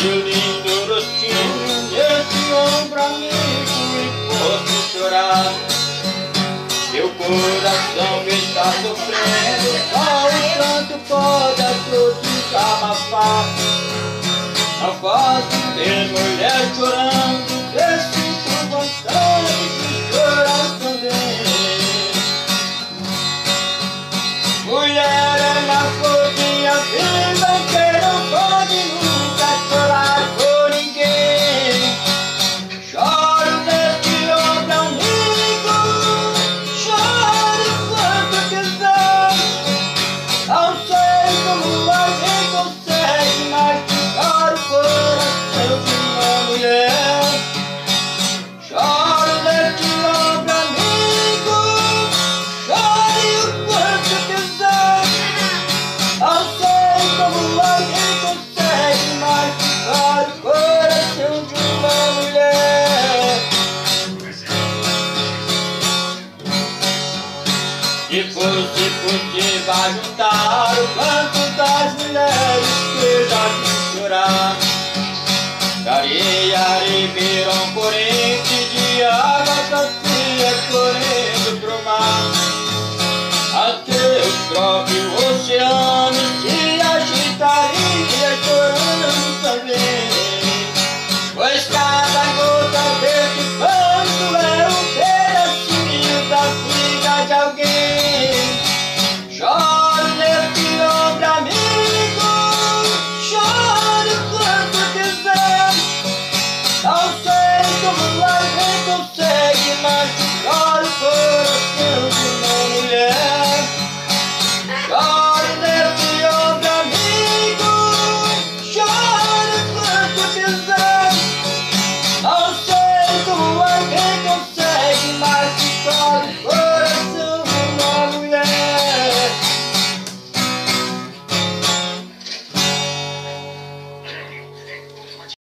seu lindo rostinho nesse ombro amigo e posso chorar. Meu coração está sofrendo, só o pranto pode a dor desabafar. Não posso ver mulher chorando, eu sinto vontade de chorar também. Mulher é na cor minha vida, que não pode nunca chorar por ninguém. Choro neste ombro amigo, choro quanto quiser. Não sei como alguém consegue machucar o coração de uma mulher. Choro neste ombro amigo, chore o quanto quiser. Não sei como alguém consegue machucar o coração de uma mulher. Se fosse possível juntar o quanto das mulheres